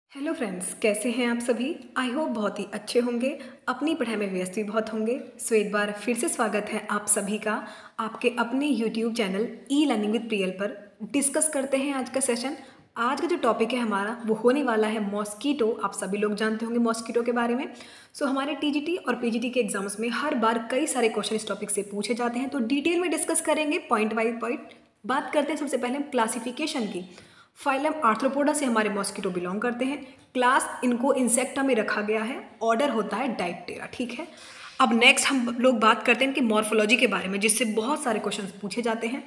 Hello friends, कैसे हैं आप सभी। आई होप बहुत ही अच्छे होंगे, अपनी पढ़ाई में व्यस्त भी बहुत होंगे। सो एक बार फिर से स्वागत है आप सभी का आपके अपने YouTube channel E learning with Priyal पर। डिस्कस करते हैं आज का सेशन। आज का जो टॉपिक है हमारा वो होने वाला है मॉस्कीटो। आप सभी लोग जानते होंगे मॉस्कीटो के बारे में। सो हमारे टीजीटी और पीजीटी के एग्जाम्स में हर बार कई सारे क्वेश्चन इस टॉपिक से पूछे जाते हैं, तो डिटेल में डिस्कस करेंगे पॉइंट बाई पॉइंट। बात करते हैं सबसे पहले हम क्लासिफिकेशन की। फाइलम आर्थ्रोपोडा से हमारे मॉस्किटो बिलोंग करते हैं। क्लास इनको इंसेक्टा में रखा गया है। ऑर्डर होता है डायप्टेरा। ठीक है, अब नेक्स्ट हम लोग बात करते हैं इनकी मॉर्फोलॉजी के बारे में, जिससे बहुत सारे क्वेश्चन पूछे जाते हैं।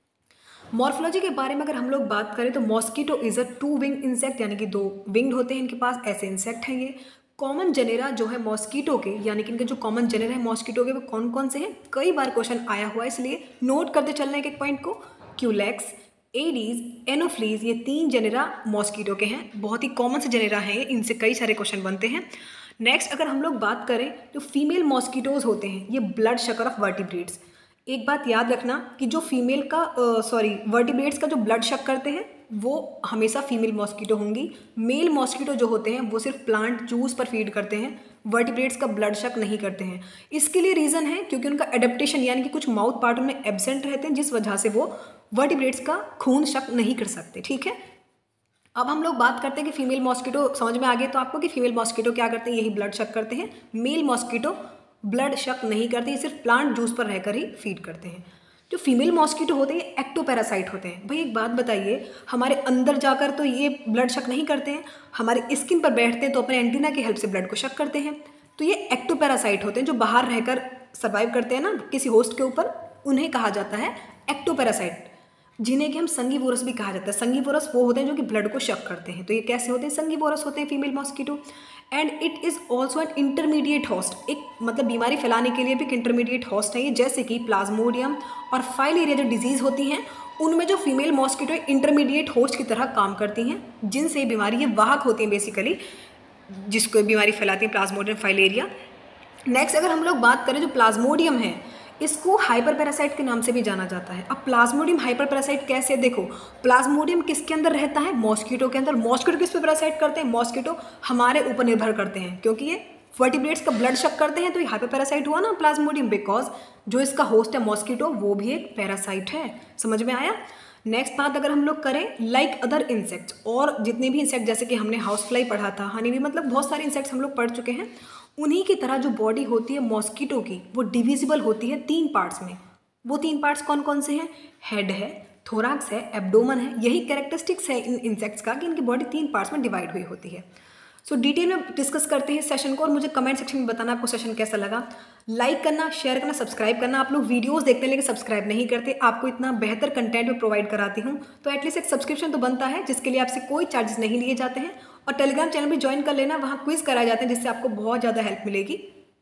मॉर्फोलॉजी के बारे में अगर हम लोग बात करें तो mosquito is a two wing insect, यानी कि दो विंग्ड होते हैं इनके पास, ऐसे इंसेक्ट हैं ये। कॉमन जेनेरा जो है मॉस्किटो के, यानी कि इनके जो कॉमन जेनेरा है मॉस्किटो के वो कौन कौन से हैं, कई बार क्वेश्चन आया हुआ है, इसलिए नोट करते चलना एक एक पॉइंट को। क्यूलेक्स, एडीज, एनोफ्लीज, ये तीन जेनेरा मॉस्किटो के हैं। बहुत ही कॉमन से जेनेरा हैं ये, इनसे कई सारे क्वेश्चन बनते हैं। नेक्स्ट अगर हम लोग बात करें तो फीमेल मॉस्किटोज होते हैं ये ब्लड शकर ऑफ वर्टिब्रेट्स। एक बात याद रखना कि जो फीमेल का वर्टिब्रेट्स का जो ब्लड शक करते हैं वो हमेशा फीमेल मॉस्किटो होंगी। मेल मॉस्किटो जो होते हैं वो सिर्फ प्लांट जूस पर फीड करते हैं, वर्टिब्रेट्स का ब्लड शक नहीं करते हैं। इसके लिए रीज़न है क्योंकि उनका एडेप्टेशन यानी कि कुछ माउथ पार्ट उनमें एब्सेंट रहते हैं, जिस वजह से वो वर्टिब्रेट्स का खून शक नहीं कर सकते। ठीक है, अब हम लोग बात करते हैं कि फीमेल मॉस्किटो समझ में आ गए तो आपको कि फीमेल मॉस्किटो क्या करते हैं, यही ब्लड शक करते हैं। मेल मॉस्किटो ब्लड शक नहीं करते, ये सिर्फ प्लांट जूस पर रहकर ही फीड करते हैं। जो फीमेल मॉस्किटो होते हैं एक्टोपैरासाइट होते हैं। भाई एक बात बताइए, हमारे अंदर जाकर तो ये ब्लड शक नहीं करते हैं, हमारे स्किन पर बैठते हैं तो अपने एंटीना की हेल्प से ब्लड को शक करते हैं। तो ये एक्टोपैरासाइट होते हैं जो बाहर रहकर सर्वाइव करते हैं ना किसी होस्ट के ऊपर, उन्हें कहा जाता है एक्टोपैरासाइट, जिन्हें कि हम संगीवोरस भी कहा जाता है। संगीवोरस वो होते हैं जो कि ब्लड को शक करते हैं, तो ये कैसे होते हैं, संगीवोरस होते हैं female mosquito. And it is also an intermediate host, एक मतलब बीमारी फैलाने के लिए भी एक इंटरमीडिएट होस्ट है ये। जैसे कि प्लाज्मोडियम और फाइलेरिया जो डिजीज़ होती हैं उनमें जो फीमेल मॉस्किटो इंटरमीडिएट होस्ट की तरह काम करती हैं, जिनसे ये बीमारी ये वाहक होती हैं बेसिकली, जिसको बीमारी फैलाती है प्लाज्मोडियम फाइलेरिया। नेक्स्ट अगर हम लोग बात करें जो प्लाज्मोडियम है, इसको हाइपर पैरासाइट के नाम से भी जाना जाता है। अब प्लाज्मोडियम हाइपर पैरासाइट कैसे, देखो प्लाज्मोडियम किसके अंदर रहता है, मॉस्किटो के अंदर। मॉस्किटो किस पे पैरासाइट करते हैं, मॉस्किटो हमारे ऊपर निर्भर करते हैं, क्योंकि ये वर्टिब्रेट्स का ब्लड शक करते हैं, तो ये हाइपर पैरासाइट हुआ ना प्लाज्मोडियम, बिकॉज जो इसका होस्ट है मॉस्किटो वो भी एक पैरासाइट है। समझ में आया। नेक्स्ट बात अगर हम लोग करें लाइक अदर इंसेक्ट्स, और जितने भी इंसेक्ट जैसे कि हमने हाउस फ्लाई पढ़ा था, हनी भी, मतलब बहुत सारे इंसेक्ट्स हम लोग पढ़ चुके हैं, उन्हीं की तरह जो बॉडी होती है मॉस्किटो की वो डिविजिबल होती है तीन पार्ट्स में। वो तीन पार्ट्स कौन कौन से हैं, हेड है, थोराक्स है, एब्डोमन है। यही कैरेक्टरिस्टिक्स है इन इंसेक्ट्स का कि इनकी बॉडी तीन पार्ट्स में डिवाइड हुई होती है। सो डिटेल में डिस्कस करते हैं इस सेशन को, और मुझे कमेंट सेक्शन में बताना आपको सेशन कैसा लगा। लाइक करना, शेयर करना, सब्सक्राइब करना। आप लोग वीडियोस देखते हैं लेकिन सब्सक्राइब नहीं करते। आपको इतना बेहतर कंटेंट में प्रोवाइड कराती हूँ तो एटलीस्ट एक सब्सक्रिप्शन तो बनता है, जिसके लिए आपसे कोई चार्जेस नहीं लिए जाते हैं। और टेलीग्राम चैनल भी ज्वाइन कर लेना, वहाँ क्विज कराए जाते हैं, जिससे आपको बहुत ज़्यादा हेल्प मिलेगी।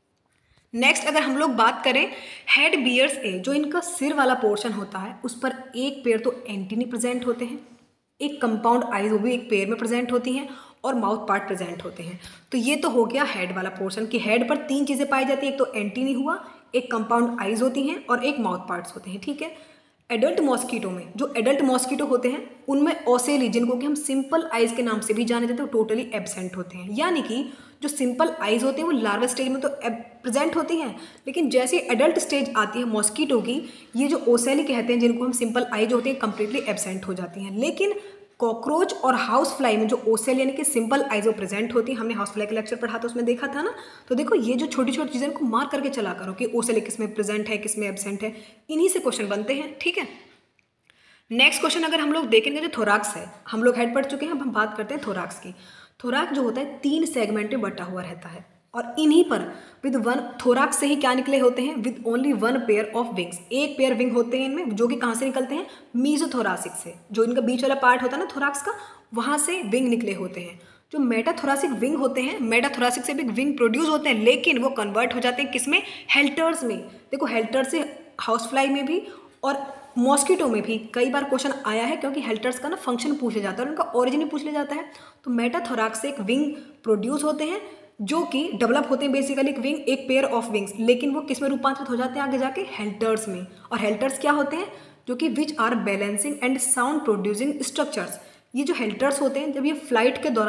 नेक्स्ट अगर हम लोग बात करें हेड बियर्स ए, जो इनका सिर वाला पोर्शन होता है उस पर एक पेयर तो एंटीनी प्रेजेंट होते हैं, एक कंपाउंड आईज वो भी एक पेयर में प्रेजेंट होती हैं, और माउथ पार्ट प्रेजेंट होते हैं। तो ये तो हो गया हेड वाला पोर्शन कि हेड पर तीन चीज़ें पाई जाती हैं, एक तो एंटीनी हुआ, एक कंपाउंड आईज होती हैं, और एक माउथ पार्ट्स होते हैं। ठीक है, एडल्ट मॉस्किटो में जो एडल्ट मॉस्किटो होते हैं उनमें ओसेली, जिनको कि हम सिंपल आइज के नाम से भी जाने जाते हैं, वो टोटली एब्सेंट होते हैं। यानी कि जो सिंपल आइज होते हैं वो लार्वा स्टेज में तो प्रेजेंट होती हैं, लेकिन जैसे एडल्ट स्टेज आती है मॉस्किटो की, ये जो ओसेली कहते हैं, जिनको हम सिंपल आइज होते हैं, कंप्लीटली एब्सेंट हो जाती हैं। लेकिन कॉकरोच और हाउस फ्लाई में जो ओसेल यानी कि सिंपल आइज वो प्रेजेंट होती है, हमने हाउस फ्लाई का लेक्चर पढ़ा था उसमें देखा था ना। तो देखो ये जो छोटी छोटी चीज़ें को मार्क करके चला करो कि ओसेल किस में प्रेजेंट है किस में एब्सेंट है, इन्हीं से क्वेश्चन बनते हैं। ठीक है, नेक्स्ट क्वेश्चन अगर हम लोग देखेंगे जो थोराक्स है, हम लोग हेड पढ़ चुके हैं, अब हम बात करते हैं थोराक्स की। थोराक्स जो होता है तीन सेगमेंट में बटा हुआ रहता है, और इन्हीं पर विद वन थोराक्स से ही क्या निकले होते हैं, with only one pair of wings, एक पेयर विंग होते हैं इनमें, जो कि कहाँ से निकलते हैं, मीजोथोरासिक से। जो इनका बीच वाला पार्ट होता है ना थोराक्स का, वहाँ से विंग निकले होते हैं। जो मेटाथोरासिक विंग होते हैं, मेटाथोरासिक से भी विंग प्रोड्यूस होते हैं, लेकिन वो कन्वर्ट हो जाते हैं किसमें, हेल्टर्स में। देखो हेल्टर से हाउस फ्लाई में भी और मॉस्किटो में भी कई बार क्वेश्चन आया है, क्योंकि हेल्टर्स का ना फंक्शन पूछा जाता है और उनका ओरिजिन भी पूछ लिया जाता है। तो मेटाथोराक्स से एक विंग प्रोड्यूस होते हैं, जो कि डेवलप होते हैं बेसिकली एक विंग, एक पेयर ऑफ विंग्स, लेकिन वो किस में रूपांतरित हो जाते हैं आगे जाके, हेल्टर्स में। और हेल्टर्स क्या होते हैं, जो कि which are balancing and sound producing structures. ये जो हेल्टर्स होते हैं जब ये फ्लाइट के दौरान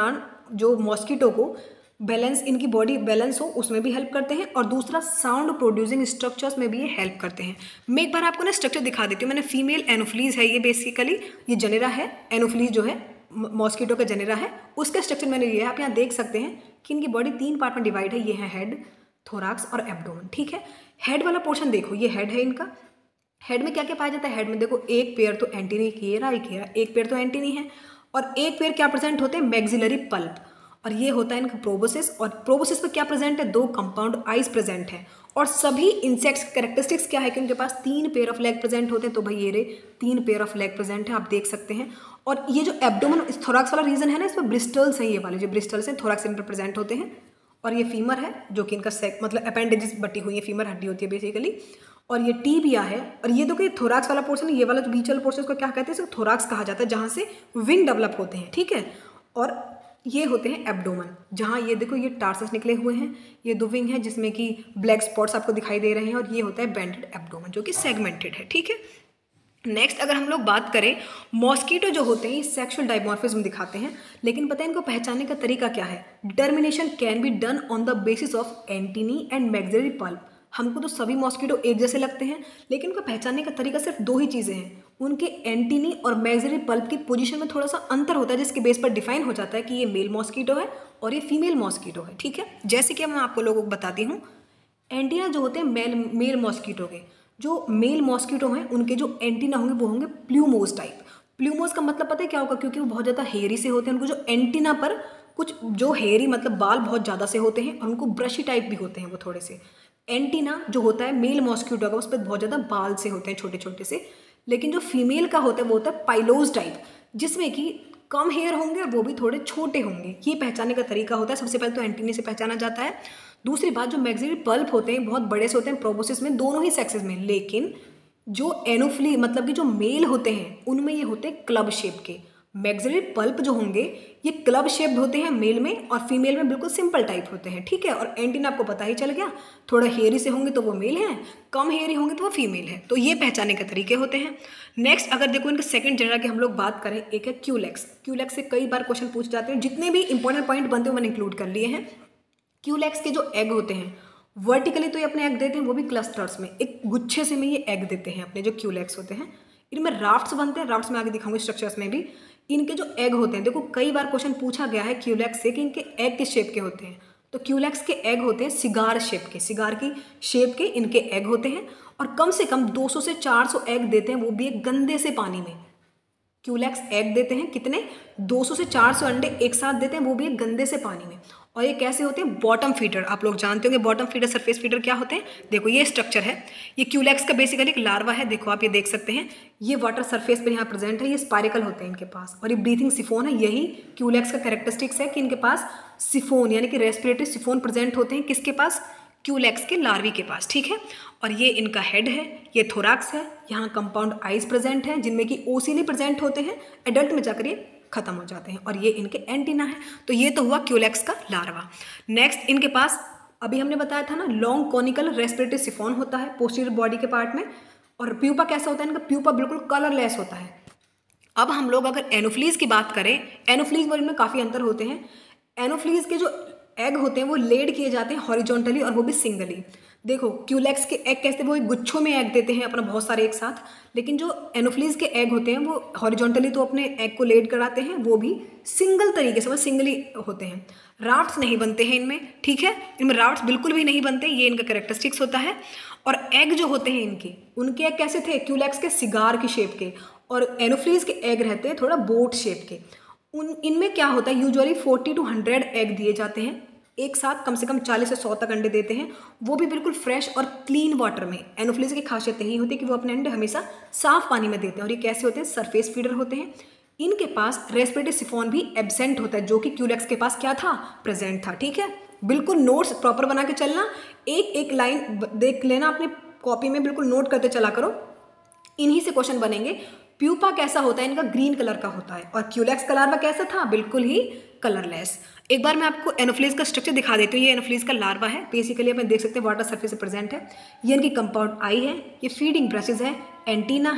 जो मॉस्किटो को बैलेंस, इनकी बॉडी बैलेंस हो उसमें भी हेल्प करते हैं, और दूसरा साउंड प्रोड्यूसिंग स्ट्रक्चर्स में भी ये हेल्प करते हैं। मैं एक बार आपको ना स्ट्रक्चर दिखा देती हूँ। मैंने फीमेल एनोफ्लीज है ये, बेसिकली ये जेनेरा है, एनोफ्लीज जो है मॉस्किटो का जेनेरा है, उसका स्ट्रक्चर मैंने लिया है। आप यहाँ देख सकते हैं कि इनकी बॉडी 3 पार्ट में डिवाइड है। ये है हेड, थोराक्स और एब्डोमेन। ठीक है, हेड वाला पोर्शन देखो, ये हेड है इनका। हेड में क्या क्या पाया जाता है? हेड में देखो एक पेयर तो एंटीनी की रहा, एक पेयर तो एंटीनी है, और एक पेयर क्या प्रेजेंट होते हैं? मैक्सिलरी पल्प, और ये होता है इनका प्रोबोसिस। और प्रोबोसिस पे क्या प्रेजेंट है? 2 कंपाउंड आइज प्रेजेंट है। और सभी इंसेक्ट्स कैरेक्टरिस्टिक्स क्या है कि उनके पास 3 पेयर ऑफ लेग प्रेजेंट होते हैं। तो भाई ये रे 3 पेयर ऑफ लेग प्रेजेंट है, आप देख सकते हैं। और ये जो एब्डोमेन थोराक्स वाला रीजन है ना, इसमें ब्रिस्टल्स हैं, ये वाले जो ब्रिस्टल्स हैं थोराक्स इन पर प्रेजेंट होते हैं। और ये फीमर है जो कि इनका मतलब अपेंडेजेस बटी हुई है, फीमर हड्डी होती है बेसिकली। और ये टीबिया है, और ये देखो ये थोराक्स वाला पोर्शन है, ये वाला जो बीच वाला पोर्शन इसको क्या कहते हैं? इसको थोराक्स कहा जाता है, जहाँ से विंग डेवलप होते हैं। ठीक है, और ये होते हैं एब्डोमेन, जहाँ ये देखो ये टार्सस निकले हुए हैं, ये 2 विंग है जिसमें कि ब्लैक स्पॉट्स आपको दिखाई दे रहे हैं, और ये होता है बेंडेड एब्डोमेन जो कि सेगमेंटेड है। ठीक है, नेक्स्ट अगर हम लोग बात करें, मॉस्किटो जो होते हैं ये सेक्सुअल डायमॉर्फिज्म दिखाते हैं, लेकिन पता है इनको पहचानने का तरीका क्या है? Determination can be done on the basis of antennae and maxillary palp. हमको तो सभी मॉस्किटो एक जैसे लगते हैं, लेकिन उनको पहचानने का तरीका सिर्फ 2 ही चीज़ें हैं। उनके एंटीनी और मैक्सिलरी पल्प की पोजीशन में थोड़ा सा अंतर होता है, जिसके बेस पर डिफाइन हो जाता है कि ये मेल मॉस्किटो है और ये फीमेल मॉस्किटो है। ठीक है, जैसे कि मैं आपको लोगों को बताती हूँ, एंटीना जो होते हैं मेल मॉस्किटो के, जो मेल मॉस्किटो हैं उनके जो एंटीना होंगे वो होंगे प्ल्यूमोस टाइप। प्ल्यूमोस का मतलब पता है क्या होगा? क्योंकि वो बहुत ज़्यादा हेयरी से होते हैं, उनको जो एंटीना पर कुछ जो हेयरी मतलब बाल बहुत ज़्यादा से होते हैं, और उनको ब्रशी टाइप भी होते हैं वो थोड़े से। एंटीना जो होता है मेल मॉस्किटो का, उस पर बहुत ज़्यादा बाल से होते हैं छोटे छोटे से, लेकिन जो फीमेल का होता है वो होता है पाइलोज टाइप, जिसमें कि कम हेयर होंगे और वो भी थोड़े छोटे होंगे। ये पहचानने का तरीका होता है। सबसे पहले तो एंटीने से पहचाना जाता है। दूसरी बात, जो मैक्सिलरी पल्प होते हैं बहुत बड़े से होते हैं प्रोबोसिस में, दोनों ही सेक्सेस में, लेकिन जो एनोफ्ली मतलब कि जो मेल होते हैं उनमें ये होते हैं क्लब शेप के। मैक्सिलरी पल्प जो होंगे ये क्लब शेप्ड होते हैं मेल में, और फीमेल में बिल्कुल सिंपल टाइप होते हैं। ठीक है, और एंटीना आपको पता ही चल गया, थोड़ा हेयरी से होंगे तो वो मेल हैं, कम हेयरी होंगे तो वो फीमेल है। तो ये पहचानने के तरीके होते हैं। नेक्स्ट अगर देखो इनके सेकंड जेंडर की हम लोग बात करें, एक है क्यूलेक्स। क्यूलेक्स से कई बार क्वेश्चन पूछ जाते हैं, जितने भी इंपॉर्टेंट पॉइंट बनते हैं मैंने इंक्लूड कर लिए हैं। क्यूलेक्स के जो एग होते हैं वर्टिकली तो ये अपने एग देते हैं, वो भी क्लस्टर्स में, एक गुच्छे से में ये एग देते हैं अपने जो क्यूलेक्स होते हैं। इनमें राफ्ट्स बनते हैं, राफ्ट्स में आगे दिखाऊंगे स्ट्रक्चर्स में भी। इनके जो एग होते हैं, देखो कई बार क्वेश्चन पूछा गया है क्यूलेक्स से कि इनके एग किस शेप के होते हैं। तो क्यूलेक्स के एग होते हैं सिगार शेप के, सिगार की शेप के इनके एग होते हैं, और कम से कम 200 से 400 एग देते हैं, वो भी एक गंदे से पानी में। क्यूलेक्स एग देते हैं कितने? 200 से 400 अंडे एक साथ देते हैं, वो भी एक गंदे से पानी में। और ये कैसे होते हैं? Bottom feeder. आप लोग जानते होंगे बॉटम फीडर, सरफेस फीडर क्या होते हैं। देखो ये स्ट्रक्चर है, ये क्यूलेक्स का बेसिकली एक लार्वा है। देखो आप ये देख सकते हैं, ये वाटर सरफेस पर यहाँ प्रेजेंट है, ये स्पाइरिकल होते हैं इनके पास, और ये ब्रीथिंग सिफोन है। यही क्यूलेक्स का कैरेक्टरिस्टिक्स है कि इनके पास सिफोन यानी कि रेस्पिरेटरी सिफोन प्रेजेंट होते हैं। किसके पास? क्यूलेक्स के लार्वी के पास। ठीक है, और ये इनका हेड है, ये थोराक्स है, यहाँ कंपाउंड आइज प्रेजेंट हैं जिनमें कि ओसिली प्रेजेंट होते हैं, एडल्ट में जाकर ये खत्म हो जाते हैं, और ये इनके एंटीना है। तो ये तो हुआ क्यूलेक्स का लार्वा। नेक्स्ट इनके पास अभी हमने बताया था ना, लॉन्ग कॉनिकल रेस्पिरेटरी सिफोन होता है पोस्टीरियर बॉडी के पार्ट में। और प्यूपा कैसा होता है इनका? प्यूपा बिल्कुल कलरलेस होता है। अब हम लोग अगर एनोफ्लीज की बात करें, एनोफ्लीज और इनमें काफ़ी अंतर होते हैं। एनोफ्लीज के जो एग होते हैं वो लेड किए जाते हैं हॉरिजॉन्टली, और वो भी सिंगली। देखो क्यूलेक्स के एग कैसे, वो एक गुच्छों में एग देते हैं अपना बहुत सारे एक साथ, लेकिन जो एनोफ्लीज के एग होते हैं वो हॉरिजॉन्टली तो अपने एग को लेड कराते हैं, वो भी सिंगल तरीके से, वो सिंगली होते हैं। राफ्ट्स नहीं बनते हैं इनमें। ठीक है, इनमें राफ्ट्स बिल्कुल भी नहीं बनते, ये इनका कैरेक्टरिस्टिक्स होता है। और एग जो होते हैं उनके एग कैसे थे? क्यूलेक्स के सिगार की शेप के, और एनोफ्लीज के एग रहते हैं थोड़ा बोट शेप के। इनमें क्या होता है, यूजुअली 40 to 100 एग दिए जाते हैं एक साथ, कम से कम 40 से 100 तक अंडे देते हैं, वो भी बिल्कुल फ्रेश और क्लीन वाटर में। एनोफ्लीज की खासियत यही होती है कि वो अपने अंडे हमेशा साफ पानी में देते हैं, और ये कैसे होते हैं? सरफेस फीडर होते हैं। इनके पास रेस्पिरेटरी सिफोन भी एब्सेंट होता है, जो कि क्यूलेक्स के पास क्या था? प्रेजेंट था। ठीक है, बिल्कुल नोट्स प्रॉपर बना के चलना, एक एक लाइन देख लेना अपने कॉपी में, बिल्कुल नोट करते चला करो, इन्हीं से क्वेश्चन बनेंगे। प्यूपा कैसा होता है इनका? ग्रीन कलर का होता है। और क्यूलेक्स का लार्वा कैसा था? बिल्कुल ही कलरलेस। एक बार मैं आपको एनोफ्लीज का स्ट्रक्चर दिखा देती हूँ। ये एनोफ्लीज का लार्वा है, बेसिकली आप देख सकते हैं वाटर सरफेस से प्रेजेंट है। ये इनकी कंपाउंड आई है, ये फीडिंग ब्रशेज है, एंटीना है,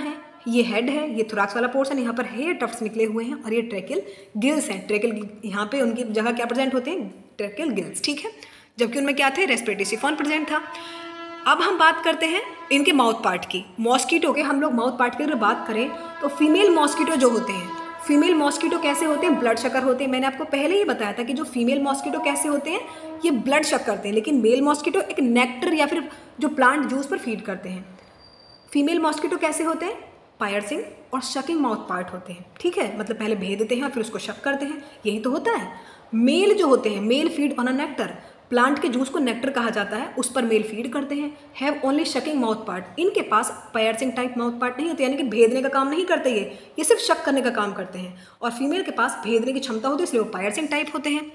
ये हेड है, ये थोराक्स वाला पोर्शन, यहाँ पर हेयर टफ्ट्स निकले हुए हैं और ये ट्रैकियल गिल्स हैं। ट्रैकियल यहाँ पे उनकी जगह क्या प्रेजेंट होते हैं, ट्रैकियल गिल्स, ठीक है, जबकि उनमें क्या थे, रेस्पिरेटरी सिफॉन प्रेजेंट था। अब हम बात करते हैं इनके माउथ पार्ट की। मॉस्किटो के हम लोग माउथ पार्ट की अगर बात करें तो फीमेल मॉस्किटो जो होते हैं, फीमेल मॉस्किटो कैसे होते हैं, ब्लड शकर होते हैं। मैंने आपको पहले ही बताया था कि जो फीमेल मॉस्किटो कैसे होते हैं, ये ब्लड शक करते हैं, लेकिन मेल मॉस्किटो एक नेक्टर या फिर जो प्लांट जूस पर फीड करते हैं। फीमेल मॉस्किटो कैसे होते हैं, पायर्सिंग और शकिंग माउथ पार्ट होते हैं, ठीक है, मतलब पहले भेद देते हैं और फिर उसको शक करते हैं, यही तो होता है। मेल जो होते हैं, male feed on a nectar, plant के जूस को नेक्टर कहा जाता है, उस पर मेल फीड करते हैं। Have only sucking mouth part, इनके पास पायर्सिंग टाइप माउथ पार्ट नहीं होते, यानी कि भेदने का काम नहीं करते, ये सिर्फ शक करने का काम करते हैं। और फीमेल के पास भेदने की क्षमता होती है, इसलिए वो पायर्सिंग टाइप होते हैं।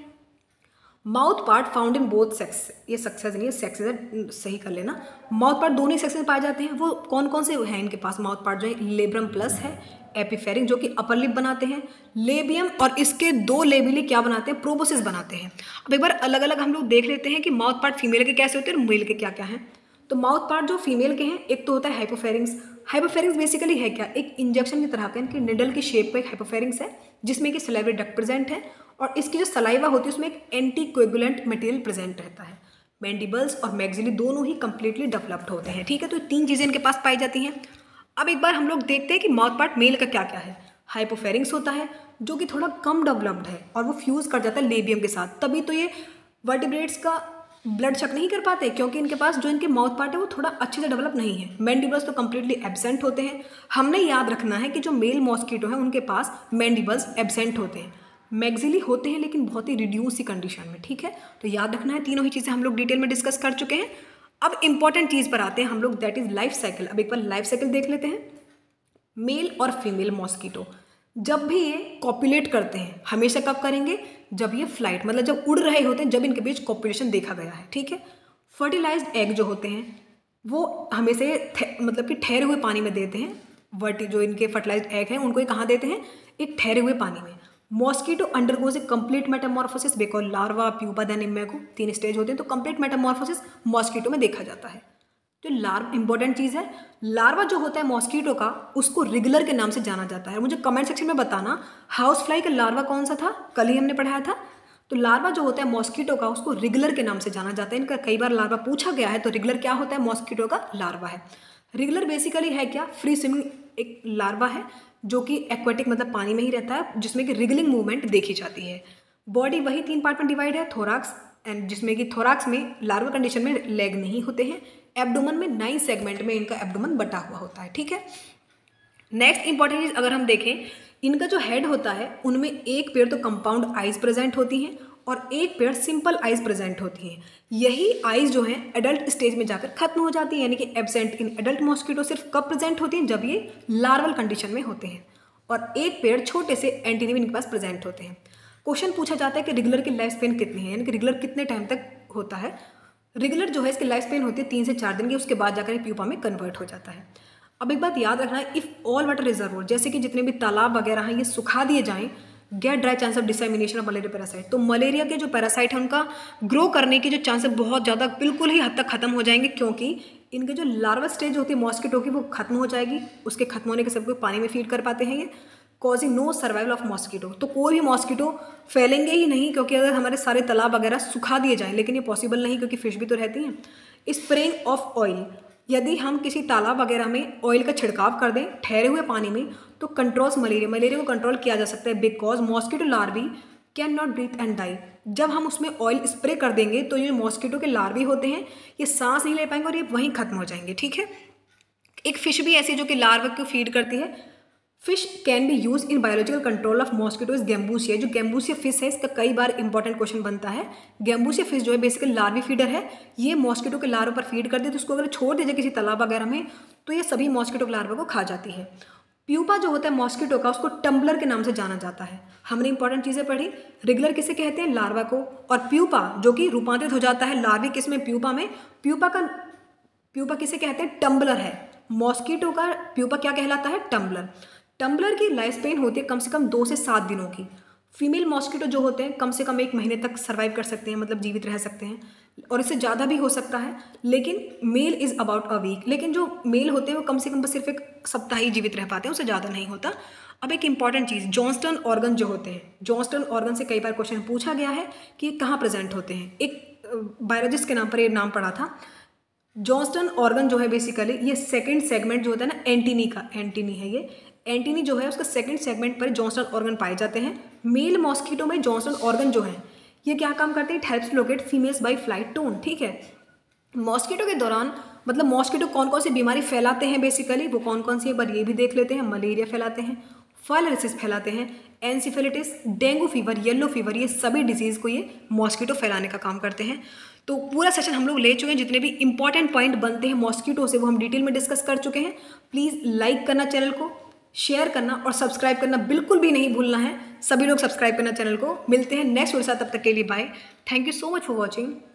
Mouth part found in both sex, ये सक्सेस नहीं है, सेक्स सही कर लेना। माउथ पार्ट दोनों सेक्स में पाए जाते हैं। वो कौन कौन से हैं इनके पास माउथ पार्ट जो है, लेब्रम प्लस है, एपिफेरिंग जो कि अपर लिप बनाते हैं, लेबियम और इसके दो लेबिली क्या बनाते हैं, प्रोबोसिस बनाते हैं। अब एक बार अलग अलग हम लोग देख लेते हैं कि माउथ पार्ट फीमेल के कैसे होते हैं और मेल के क्या क्या हैं। तो माउथ पार्ट जो फीमेल के हैं, एक तो होता है हाइपोफेरिंग्स। हाइपोफेरिंग्स बेसिकली है क्या, एक इंजेक्शन की तरह का, इनकी निडल की शेप का एक हाइपोफेरिंग्स है, जिसमें कि सलाइवरी डक्ट प्रेजेंट है और इसकी जो सलाइवा होती है उसमें एक एंटीकोएगुलेंट मटेरियल प्रेजेंट रहता है। मैंडिबल्स और मैक्सिली दोनों ही कंप्लीटली डेवलप्ड होते हैं, ठीक है, तो तीन चीज़ें इनके पास पाई जाती हैं। अब एक बार हम लोग देखते हैं कि माउथ पार्ट मेल का क्या क्या है। हाइपोफेरिंग्स होता है जो कि थोड़ा कम डेवलप्ड है और वो फ्यूज़ कर जाता है लेबियम के साथ, तभी तो ये वर्टिब्रेट्स का ब्लड चेक नहीं कर पाते, क्योंकि इनके पास जो इनके माउथ पार्ट है वो थोड़ा अच्छे से डेवलप नहीं है। मैंडिबल्स तो कंप्लीटली एब्सेंट होते हैं। हमने याद रखना है कि जो मेल मॉस्किटो है उनके पास मैंडिबल्स एब्सेंट होते हैं, मैक्सिली होते हैं लेकिन बहुत ही रिड्यूस सी कंडीशन में, ठीक है, तो याद रखना है। तीनों ही चीज़ें हम लोग डिटेल में डिस्कस कर चुके हैं। अब इंपॉर्टेंट चीज़ पर आते हैं हम लोग, दैट इज लाइफ साइकिल। अब एक बार लाइफ साइकिल देख लेते हैं। मेल और फीमेल मॉस्किटो जब भी ये कॉपुलेट करते हैं, हमेशा कब करेंगे, जब ये फ्लाइट मतलब जब उड़ रहे होते हैं, जब इनके बीच कॉपुलेशन देखा गया है, ठीक है। फर्टिलाइज्ड एग जो होते हैं वो हमेशा मतलब कि ठहरे हुए पानी में देते हैं। जो इनके फर्टिलाइज्ड एग हैं उनको ये कहाँ देते हैं, एक ठहरे हुए पानी में। Mosquito undergoes a complete metamorphosis because larva, pupa, then imago, तीन स्टेज होते हैं, तो कंप्लीट मेटामॉर्फोसिस मॉस्किटो में देखा जाता है। तो लार्वा इंपॉर्टेंट चीज़ है। लार्वा जो होता है मॉस्किटो का, उसको रिगलर के नाम से जाना जाता है। मुझे कमेंट सेक्शन में बताना हाउस फ्लाई का लार्वा कौन सा था, कल ही हमने पढ़ाया था। तो लार्वा जो होता है मॉस्किटो का, उसको रिगलर के नाम से जाना जाता है। इनका कई बार लार्वा पूछा गया है, तो रिगलर क्या होता है, मॉस्किटो का लार्वा है। रिगलर बेसिकली है क्या, फ्री स्विमिंग एक लार्वा है जो कि एक्वेटिक मतलब पानी में ही रहता है, जिसमें कि रिगलिंग मूवमेंट देखी जाती है। बॉडी वही 3 पार्ट में डिवाइड है, थोराक्स एंड जिसमें कि थोराक्स में लार्वा कंडीशन में लेग नहीं होते हैं। एब्डोमन में 9 सेगमेंट में इनका एब्डोमन बटा हुआ होता है, ठीक है। नेक्स्ट इंपॉर्टेंट चीज अगर हम देखें, इनका जो हेड होता है उनमें एक पेयर तो कंपाउंड आइज प्रेजेंट होती हैं और एक पेयर सिंपल आइज प्रेजेंट होती हैं। यही आइज जो है एडल्ट स्टेज में जाकर खत्म हो जाती है, यानी कि एब्सेंट इन एडल्ट मॉस्किटो सिर्फ कब प्रेजेंट होती हैं, जब ये लार्वल कंडीशन में होते हैं। और एक पेयर छोटे से एंटीनिम इनके पास प्रेजेंट होते हैं। क्वेश्चन पूछा जाता है कि रिगुलर की लाइफ स्पेन कितनी है, यानी कि रिगुलर कितने टाइम तक होता है। रिगुलर जो है इसकी लाइफ स्पेन होती है 3 से 4 दिन की, उसके बाद जाकर प्यूपा में कन्वर्ट हो जाता है। अब एक बात याद रखना है, इफ़ ऑल वाटर रिजर्वोयर जैसे कि जितने भी तालाब वगैरह हैं ये सुखा दिए जाएं, get dry chance of dissemination of malaria parasite, तो मलेरिया के जो पैरासाइट है उनका ग्रो करने के जो चांसेस बहुत ज़्यादा बिल्कुल ही हद तक खत्म हो जाएंगे, क्योंकि इनके जो लार्वा स्टेज होती है मॉस्किटो की वो खत्म हो जाएगी। उसके खत्म होने के सबको पानी में फीड कर पाते हैं ये, causing no survival of mosquito. तो कोई भी मॉस्किटो फैलेंगे ही नहीं, क्योंकि अगर हमारे सारे तालाब वगैरह सुखा दिए जाएं, लेकिन ये पॉसिबल नहीं क्योंकि फिश भी तो रहती हैं। स्प्रेइंग ऑफ ऑयल, यदि हम किसी तालाब वगैरह में ऑयल का छिड़काव कर दें ठहरे हुए पानी में, तो कंट्रोल्स मलेरिया को कंट्रोल किया जा सकता है, because mosquito larvae can not breathe and die. जब हम उसमें ऑयल स्प्रे कर देंगे तो ये मॉस्किटो के लार्वी होते हैं, ये सांस नहीं ले पाएंगे और ये वहीं खत्म हो जाएंगे, ठीक है। एक फिश भी ऐसी जो कि लार्वा को फीड करती है। Fish can be use in biological control of mosquito is Gambusia. जो गैम्बूसिया फिश है इसका कई बार इंपॉर्टेंट क्वेश्चन बनता है। गैम्बूसिया फिश जो है बेसिकली लार्वी फीडर है, ये मॉस्किटो के लार्वा पर फीड करती है, तो उसको अगर छोड़ दीजिए किसी तालाब वगैरह में तो ये सभी मॉस्किटो के लार्वा को खा जाती है। प्यूपा जो होता है मॉस्किटो का, उसको टम्बलर के नाम से जाना जाता है। हमने इंपॉर्टेंट चीज़ें पढ़ी, रेगुलर किसे कहते हैं, लार्वा को, और प्यूपा जो कि रूपांतरित हो जाता है लार्वी किस में, प्यूपा में। प्यूपा किसे कहते हैं, टम्बलर है। मॉस्किटो का प्यूपा क्या कहलाता है, टम्बलर। टम्बलर की लाइफ स्पेन होती है कम से कम 2 से 7 दिनों की। फीमेल मॉस्किटो जो होते हैं कम से कम 1 महीने तक सर्वाइव कर सकते हैं, मतलब जीवित रह सकते हैं। और इससे ज़्यादा भी हो सकता है, लेकिन male is about a week. लेकिन जो मेल होते हैं वो कम से कम बस सिर्फ एक सप्ताह ही जीवित रह पाते हैं, उससे ज़्यादा नहीं होता। अब एक इंपॉर्टेंट चीज़, जॉन्स्टन ऑर्गन जो होते हैं, जॉन्स्टन ऑर्गन से कई बार क्वेश्चन पूछा गया है कि ये कहाँ प्रेजेंट होते हैं। एक बायोलॉजिस्ट के नाम पर ये नाम पड़ा था। जॉन्स्टन ऑर्गन जो है बेसिकली ये सेकंड सेगमेंट जो होता है ना, एंटीनी का, एंटीनी है ये, एंटीनी जो है उसका सेकंड सेगमेंट पर जॉन्स्टन ऑर्गन पाए जाते हैं। मेल मॉस्किटो में जॉन्स्टन ऑर्गन जो है ये क्या काम करते हैं, helps locate females by flight tone. ठीक है, मॉस्किटो के दौरान मतलब मॉस्किटो कौन कौन सी बीमारी फैलाते हैं बेसिकली, वो कौन कौन सी एक बार ये भी देख लेते हैं। मलेरिया फैलाते हैं, फाइलेरिसिस फैलाते हैं, encephalitis, dengue fever, yellow fever, ये सभी डिजीज़ को ये मॉस्किटो फैलाने का काम करते हैं। तो पूरा सेशन हम लोग ले चुके हैं, जितने भी इंपॉर्टेंट पॉइंट बनते हैं मॉस्किटो से वो हम डिटेल में डिस्कस कर चुके हैं। प्लीज़ लाइक करना चैनल को, शेयर करना और सब्सक्राइब करना बिल्कुल भी नहीं भूलना है। सभी लोग सब्सक्राइब करना चैनल को। मिलते हैं नेक्स्ट वीडियो के साथ, तब तक के लिए bye. Thank you so much for watching.